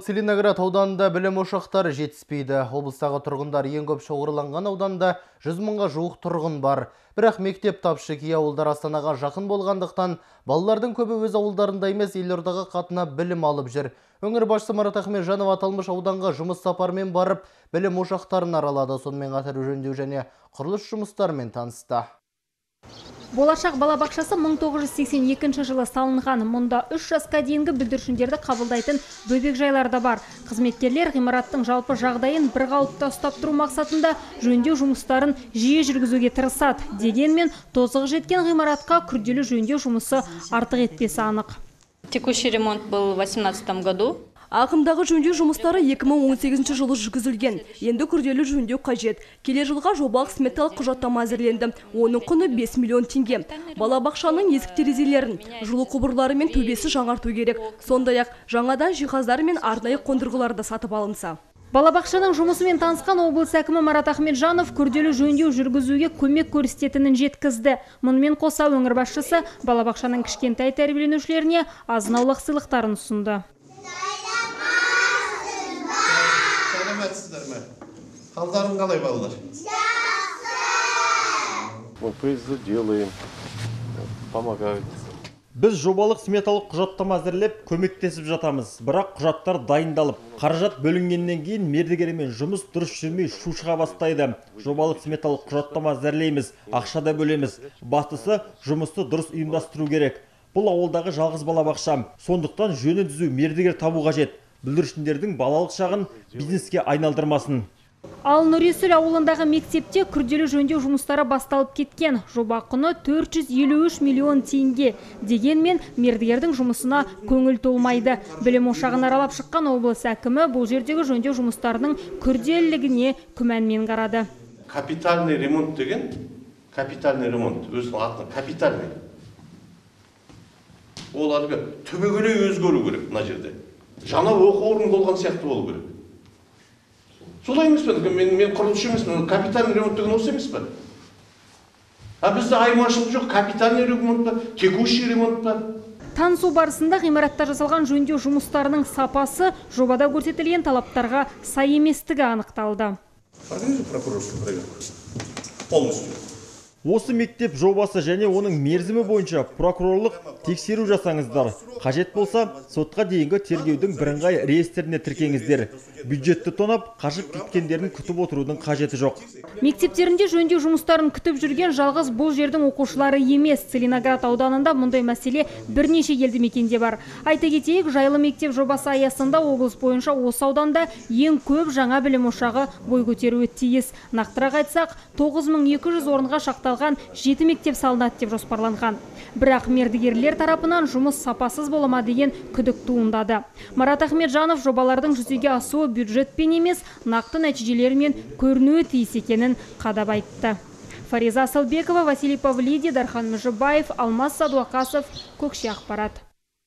Целиноград ауданында білім ошақтары жетіспейді. Облыстағы тұрғындар ең көп шоғырланған ауданда 100 мыңға жуық тұрғын бар. Бірақ мектеп тапшы, кей ауылдар Астанаға жақын болғандықтан, балалардың көбі өз ауылдарында емес, елордаға қатынап білім алып жүр. Өңір басшысы Марат Ахметжанов аталмыш ауданға жұмыс сапармен барып, білім ошақтарын аралады. Сонымен қатар жөндеу және құрылыс жұмыстарымен танысты. Болашақ балабақшасы 1982 жылы салынған. Мұнда 3 жасқа дейінгі бүлдіршіндерді қабылдайтын бөбекжайлар да бар. Қызметкерлер ғимараттың жалпы жағдайын бір қалыпта ұстап тұру мақсатында жөндеу жұмыстарын жиі жүргізуге тырысады. Дегенмен, тозығы жеткен ғимаратқа күрделі жөндеу жұмысы артық етпесі анық. Текущий ремонт был в 2018 году. Ағымдағы жөндеу жұмыстары 2018 жылы жүргізілген. Енді күрделі жөндеу қажет. Келер жылға жобалық сметалық құжаттама әзірленді. Оның құны 5 миллион теңге. Балабақшаның есік терезелерін, жылу құбырлары мен төбесі жаңарту керек. Сондай-ақ жаңадан жиһаздар мен арнайы қондырғылар да сатып алынса. Балабақшаның жұмысымен танысқан облыс әкімі Марат Ахметжанов күрделі жөндеу жүргізуге көмек көрсететінін жеткізді. Мұнымен қоса өңір басшысы балабақшаның кішкентай тәрбиеленушілеріне азын-аулақ сыйлықтарын ұсынды. Қалдарың қалай балалар? Мы призы делаем, помогают. Біз жобалық сметалық құжаттама әзірлеп, көмектесіп жатамыз. Бірақ құжаттар дайындалып, қаражат бөлінгеннен кейін мердігермен жұмыс дұрыс жүрмей шу шыға бастайды. Жобалық сметалық құжаттама әзірлейміз, ақша да бөлеміз. Бастысы жұмысты дұрыс ұйымдастыру керек. Бұл ауылдағы жалғыз балабақша. Сондықтан жөні түзу мердігер табу қажет. Бүлдіршіндердің балалық шағын бизнеске айналдырмасын. Ал Нұресіл ауылындағы мектепте күрделі жөндеу жұмыстары басталып кеткен. Жоба құны 453 миллион теңге. Дегенмен мердігердің жұмысына көңіл толмайды. Білім ошағын аралап шыққан облыс әкімі бұл жердегі жөндеу жұмыстарының күрделілігіне күмәнмен қарады. Капитальный ремонт деген, капитальный ремонт, өзінің атын капитальный. Ол әлгі түбегейлі өзгеру керек мына жерде. Жаңа оқу орны болған сияқты болу керек. Солай емес пе? Мен құрылысшы емеспін, капитальный ремонт деген осы емес пе? Бізде айырмашылық жоқ, капитальный ремонт па, текущий ремонт па? Танысу барысында ғимаратта жасалған жөндеу жұмыстарының сапасы жобада көрсетілген талаптарға сай еместігі анықталды. Осы мектеп жобасы және оның мерзімі бойынша прокурорлық тексеру жасаңыздар. Қажет болса, сотқа дейінгі тергеудің бірыңғай реестріне тіркеңіздер. Бюджетті тонап, қашып кеткендерін күтіп отырудың қажеті жоқ. Мектептерінде жөндеу жұмыстарын күтіп жүрген жалғыз бұл жердің оқушылары емес. Целиноград ауданында мұндай мәселе бірнеше елді мекенде бар. Айта кетейік, жайлы мектеп жобасы аясында облыс бойынша осы ауданда ең көп жаңа білім ошағы бой көтеруі тиіс. Нақтырақ айтсақ, 9200 орынға шақталған 7 мектеп салынады деп жоспарланған. Бірақ мердігерлер тарапынан жұмыс сапасыз бола ма деген күдік туындады. Марат Ахметжанов жобалардың жүзеге асуы бюджетпен емес, нақты нәтижелермен көрінуі тиіс екенін қадап айтты. Фариза Асылбекова, Василий Павлиди, Дархан Мүжібаев, Алмас Садуақасов, Көкше ақпарат.